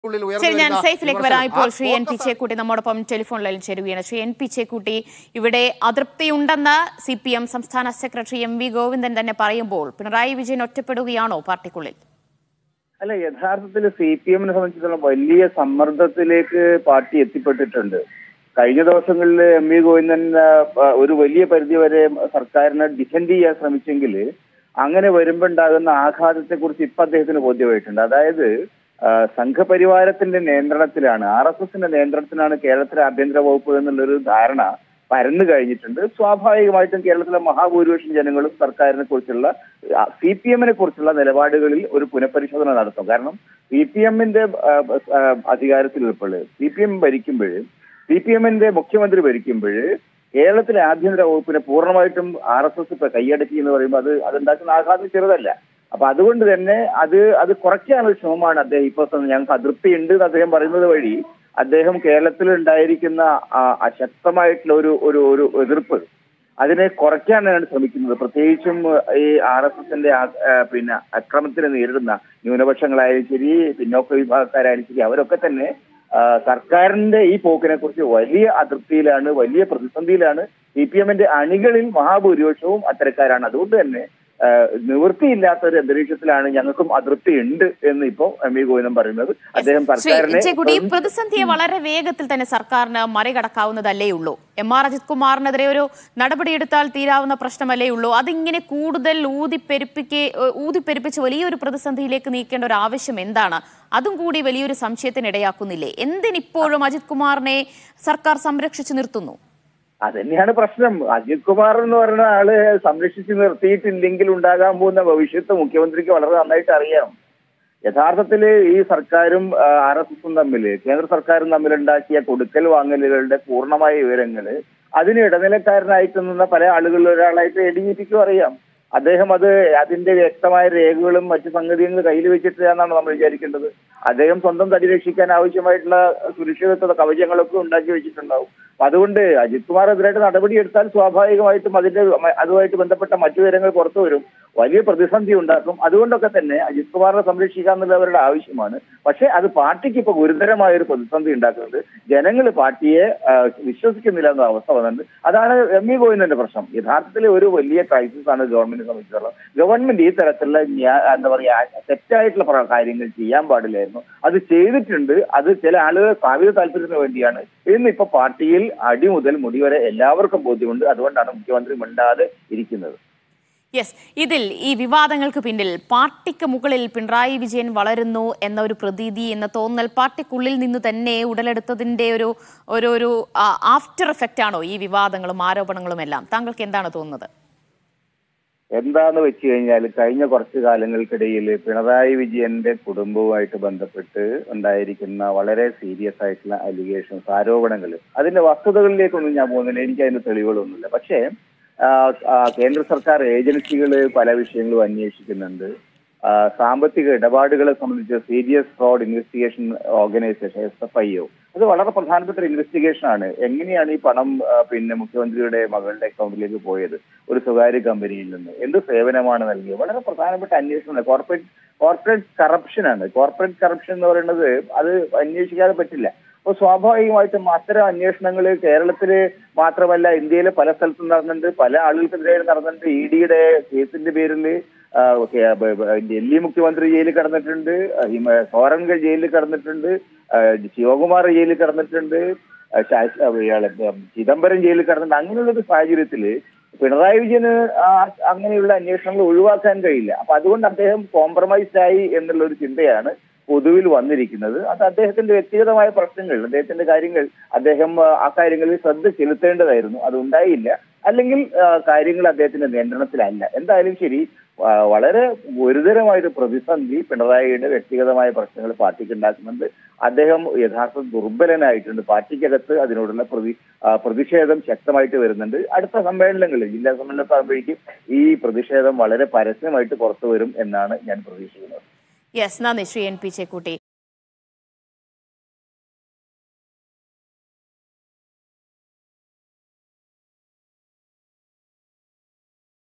ശരി, ഞാൻ സൈഫിലേക്ക് വരാം. ഇപ്പോൾ ശ്രീ എൻ പി ചേക്കുട്ടി നമ്മോടൊപ്പം ടെലിഫോൺ ലൈനിൽ ചേരുകയാണ്. ശ്രീ എൻ പി ചേക്കുട്ടി, ഇവിടെ അതൃപ്തിയുണ്ടെന്ന് CPM സംസ്ഥാന സെക്രട്ടറി MV ഗോവിന്ദൻ തന്നെ പറയുമ്പോൾ പിണറായി വിജയൻ ഒറ്റപ്പെടുകയാണോ പാർട്ടിക്കുള്ളിൽ? അല്ല, യഥാർത്ഥത്തിൽ CPM-നെ സംബന്ധിച്ചിടത്തോളം വലിയ സമ്മർദ്ദത്തിലേക്ക് പാർട്ടി എത്തിപ്പെട്ടിട്ടുണ്ട്. കഴിഞ്ഞ ദിവസങ്ങളിൽ MV ഗോവിന്ദൻ ഒരു വലിയ പരിധിവരെ സർക്കാരിനെ ഡിഫെൻഡ് ചെയ്യാൻ ശ്രമിച്ചെങ്കിൽ അങ്ങനെ വരുമ്പോണ്ടാകുന്ന ആഘാതത്തെ കുറിച്ച് ഇപ്പൊ അദ്ദേഹത്തിന് ബോധ്യമായിട്ടുണ്ട്. അതായത് സംഘപരിവാരത്തിന്റെ നിയന്ത്രണത്തിലാണ്, RSSന്റെ നിയന്ത്രണത്തിലാണ് കേരളത്തിലെ ആഭ്യന്തര വകുപ്പ് എന്നുള്ളൊരു ധാരണ പരന്നു കഴിഞ്ഞിട്ടുണ്ട്. സ്വാഭാവികമായിട്ടും കേരളത്തിലെ മഹാഭൂരിപക്ഷം ജനങ്ങളും സർക്കാരിനെ കുറിച്ചുള്ള CPM-നെ കുറിച്ചുള്ള നിലപാടുകളിൽ ഒരു പുനഃപരിശോധന നടത്തും. കാരണം CPM-ന്റെ അധികാരത്തിൽ CPM ഭരിക്കുമ്പോൾ, CPM-ന്റെ മുഖ്യമന്ത്രി ഭരിക്കുമ്പോൾ കേരളത്തിലെ ആഭ്യന്തര വകുപ്പിനെ പൂർണ്ണമായിട്ടും RSS ഇപ്പൊ കൈയടക്കി എന്ന് പറയുമ്പോൾ അതുണ്ടാക്കുന്ന ആഘാതം ചെറുതല്ല. അപ്പൊ അതുകൊണ്ട് തന്നെ അത് കുറയ്ക്കാനുള്ള ശ്രമമാണ് അദ്ദേഹം ഇപ്പൊ. ഞങ്ങൾക്ക് അതൃപ്തിയുണ്ട് എന്ന് അദ്ദേഹം പറയുന്നത് വഴി അദ്ദേഹം കേരളത്തിൽ ഉണ്ടായിരിക്കുന്ന അശക്തമായിട്ടുള്ള ഒരു എതിർപ്പ് അതിനെ കുറയ്ക്കാനാണ് ശ്രമിക്കുന്നത്. പ്രത്യേകിച്ചും ഈ RSSന്റെ അക്രമത്തിനെ നേരിടുന്ന ന്യൂനപക്ഷങ്ങളായാലും ശരി, പിന്നോക്ക വിഭാഗക്കാരായാലും ശരി, അവരൊക്കെ തന്നെ സർക്കാരിന്റെ ഈ പോക്കിനെ കുറിച്ച് വലിയ അതൃപ്തിയിലാണ്, വലിയ പ്രതിസന്ധിയിലാണ്. CPM-ന്റെ അണികളിൽ മഹാഭൂരിപക്ഷവും അത്തരക്കാരാണ്. അതുകൊണ്ട് തന്നെ നിവൃത്തിയില്ലാത്ത ഒരു അന്തരീക്ഷത്തിലാണ് ഞങ്ങൾക്കും അതൃപ്തി ഉണ്ട് എന്ന് ഇപ്പോ MV ഗോവിന്ദൻ പറയുന്നത്. അദ്ദേഹം സർക്കാരിനെ പ്രതിസന്ധിയെ വളരെ വേഗത്തിൽ തന്നെ സർക്കാരിന് മറികടക്കാവുന്നതല്ലേ ഉള്ളൂ. MR അജിത് കുമാറിനെതിരെ ഒരു നടപടിയെടുത്താൽ തീരാവുന്ന പ്രശ്നമല്ലേ ഉള്ളൂ. അതിങ്ങനെ കൂടുതൽ ഊതിപ്പെരുപ്പിച്ച് വലിയൊരു പ്രതിസന്ധിയിലേക്ക് നീക്കേണ്ട ഒരു ആവശ്യം എന്താണ്? അതും കൂടി വലിയൊരു സംശയത്തിനിടയാക്കുന്നില്ലേ? എന്തിനിപ്പോഴും അജിത് കുമാറിനെ സർക്കാർ സംരക്ഷിച്ചു നിർത്തുന്നു? അതന്നെയാണ് പ്രശ്നം. അജിത് കുമാർ എന്ന് പറയുന്ന ആള് സംരക്ഷിച്ച് നിർത്തിയിട്ടില്ലെങ്കിൽ ഉണ്ടാകാൻ പോകുന്ന ഭവിഷ്യത്ത് മുഖ്യമന്ത്രിക്ക് വളരെ നന്നായിട്ട് അറിയാം. യഥാർത്ഥത്തിൽ ഈ സർക്കാരും RSSും തമ്മിൽ, കേന്ദ്ര സർക്കാരും തമ്മിലുണ്ടാക്കിയ കൊടുക്കൽ വാങ്ങലുകളുടെ പൂർണ്ണമായ വിവരങ്ങള് അതിന് ഇടനിലക്കാരനായിട്ട് നിന്ന പല ആളുകളിൽ ഒരാളായിട്ട് ADGPക്കും അറിയാം. അദ്ദേഹം അതിന്റെ വ്യക്തമായ രേഖകളും മറ്റു സംഗതികളും കയ്യിൽ വെച്ചിട്ടില്ലെന്നാണ് നമ്മൾ വിചാരിക്കേണ്ടത്. അദ്ദേഹം സ്വന്തം തടി രക്ഷിക്കാൻ ആവശ്യമായിട്ടുള്ള സുരക്ഷിതത്വ കവചങ്ങളൊക്കെ ഉണ്ടാക്കി വെച്ചിട്ടുണ്ടാവും. അതുകൊണ്ട് അജിത് കുമാർ എതിരായിട്ട് നടപടിയെടുത്താൽ സ്വാഭാവികമായിട്ടും അതുമായിട്ട് ബന്ധപ്പെട്ട മറ്റു വിവരങ്ങൾ പുറത്തു വരും, വലിയ പ്രതിസന്ധി ഉണ്ടാക്കും. അതുകൊണ്ടൊക്കെ തന്നെ അജിത് കുമാറിനെ സംരക്ഷിക്കുക എന്നുള്ളവരുടെ ആവശ്യമാണ്. പക്ഷെ അത് പാർട്ടിക്ക് ഇപ്പൊ ഗുരുതരമായ ഒരു പ്രതിസന്ധി ഉണ്ടാക്കുന്നുണ്ട്. ജനങ്ങൾ പാർട്ടിയെ വിശ്വസിക്കുന്നില്ല എന്ന അവസ്ഥ വന്നിട്ടുണ്ട്. അതാണ് MV ഗോവിന്ദന്റെ പ്രശ്നം. യഥാർത്ഥത്തിൽ ഒരു വലിയ ക്രൈസിസ് ആണ് ഗവൺമെന്റിനെ സംബന്ധിച്ചിടത്തോളം. ഗവൺമെന്റ് ഈ തരത്തിലുള്ള തെറ്റായിട്ടുള്ള കാര്യങ്ങൾ ചെയ്യാൻ പാടില്ലായിരുന്നു. അത് ചെയ്തിട്ടുണ്ട്. അത് ചില ആളുകൾ ഭാവിക താല്പര്യത്തിന് വേണ്ടിയാണ് എന്ന് ഇപ്പൊ പാർട്ടിയിൽ അടി മുതൽ മുടി വരെ എല്ലാവർക്കും ബോധ്യമുണ്ട്. അതുകൊണ്ടാണ് മുഖ്യമന്ത്രി മിണ്ടാതെ ഇരിക്കുന്നത്. യെസ്, ഇതിൽ ഈ വിവാദങ്ങൾക്ക് പിന്നിൽ പാർട്ടിക്ക് മുകളിൽ പിണറായി വിജയൻ വളരുന്നു എന്ന ഒരു പ്രതീതി, എന്ന തോന്നൽ പാർട്ടിക്കുള്ളിൽ നിന്ന് തന്നെ ഉടലെടുത്തതിന്റെ ഒരു ആഫ്റ്റർ എഫക്റ്റ് ആണോ ഈ വിവാദങ്ങളും ആരോപണങ്ങളും എല്ലാം? താങ്കൾക്ക് എന്താണ് തോന്നുന്നത്? എന്താന്ന് വെച്ച് കഴിഞ്ഞാൽ കഴിഞ്ഞ കുറച്ചു കാലങ്ങൾക്കിടയിൽ പിണറായി വിജയന്റെ കുടുംബവുമായിട്ട് ബന്ധപ്പെട്ട് ഉണ്ടായിരിക്കുന്ന വളരെ സീരിയസ് ആയിട്ടുള്ള അലിഗേഷൻസ്, ആരോപണങ്ങൾ, അതിന്റെ വസ്തുതകളിലേക്കൊന്നും ഞാൻ പോകുന്നില്ല. എനിക്ക് അതിന്റെ തെളിവുകളൊന്നുമില്ല. പക്ഷേ കേന്ദ്ര സർക്കാർ ഏജൻസികൾ പല വിഷയങ്ങളും അന്വേഷിക്കുന്നുണ്ട്. സാമ്പത്തിക ഇടപാടുകളെ സംബന്ധിച്ച് serious fraud investigation organisation SFIO, അത് വളരെ പ്രധാനപ്പെട്ട ഒരു ഇൻവെസ്റ്റിഗേഷൻ ആണ്. എങ്ങനെയാണ് ഈ പണം മുഖ്യമന്ത്രിയുടെ മകളുടെ അക്കൗണ്ടിലേക്ക് പോയത്, ഒരു സ്വകാര്യ കമ്പനിയിൽ നിന്ന് എന്ത് സേവനമാണ് നൽകിയത്, വളരെ പ്രധാനപ്പെട്ട അന്വേഷണമാണ്. കോർപ്പറേറ്റ് കറപ്ഷൻ ആണ്. കോർപ്പറേറ്റ് കറപ്ഷൻ എന്ന് പറയുന്നത് അത് അന്വേഷിക്കാതെ പറ്റില്ല. അപ്പോൾ സ്വാഭാവികമായിട്ടും അത്തരം അന്വേഷണങ്ങൾ കേരളത്തില് മാത്രമല്ല ഇന്ത്യയിലെ പല സ്ഥലത്തും നടന്നിട്ടുണ്ട്. പല ആളുകൾക്കെതിരെ നടന്നിട്ടുണ്ട്. EDയുടെ കേസിന്റെ പേരിൽ ഡൽഹി മുഖ്യമന്ത്രി ജയിലിൽ കിടന്നിട്ടുണ്ട്, സോറൻഗൽ ജയിലിൽ കിടന്നിട്ടുണ്ട്, ശിവകുമാർ ജയിലിൽ കിടന്നിട്ടുണ്ട്, ചിദംബരം ജയിലിൽ കിടന്നിട്ടുണ്ട്. അങ്ങനെയുള്ളൊരു സാഹചര്യത്തില് പിണറായി വിജയന് അങ്ങനെയുള്ള അന്വേഷണങ്ങൾ ഒഴിവാക്കാൻ കഴിയില്ല. അപ്പൊ അതുകൊണ്ട് അദ്ദേഹം കോംപ്രമൈസ്ഡ് ആയി എന്നുള്ള ഒരു ചിന്തയാണ് പൊതുവിൽ വന്നിരിക്കുന്നത്. അത് അദ്ദേഹത്തിന്റെ വ്യക്തിഗതമായ പ്രശ്നങ്ങൾ, അദ്ദേഹത്തിന്റെ കാര്യങ്ങൾ, അദ്ദേഹം ആ കാര്യങ്ങളിൽ ശ്രദ്ധ ചെലുത്തേണ്ടതായിരുന്നു. അത് ഉണ്ടായില്ല. അല്ലെങ്കിൽ കാര്യങ്ങൾ അദ്ദേഹത്തിന്റെ നിയന്ത്രണത്തിലല്ല. എന്തായാലും ശരി, വളരെ ഗുരുതരമായൊരു പ്രതിസന്ധി പിണറായിയുടെ വ്യക്തിഗതമായ പ്രശ്നങ്ങൾ പാർട്ടിക്ക് ഉണ്ടാക്കുന്നുണ്ട്. അദ്ദേഹം യഥാർത്ഥ ദുർബലനായിട്ടുണ്ട്. പാർട്ടിക്കകത്ത് അതിനോടുള്ള പ്രതിഷേധം ശക്തമായിട്ട് വരുന്നുണ്ട്. അടുത്ത സമ്മേളനങ്ങളിൽ, ജില്ലാ സമ്മേളനത്തിൽ ആകുമ്പോഴേക്കും ഈ പ്രതിഷേധം വളരെ പരസ്യമായിട്ട് പുറത്തു വരും എന്നാണ് ഞാൻ പ്രതീക്ഷിക്കുന്നത്. യെസ്, നന്ദി ശ്രീ എൻ പി ചേക്കുട്ടി.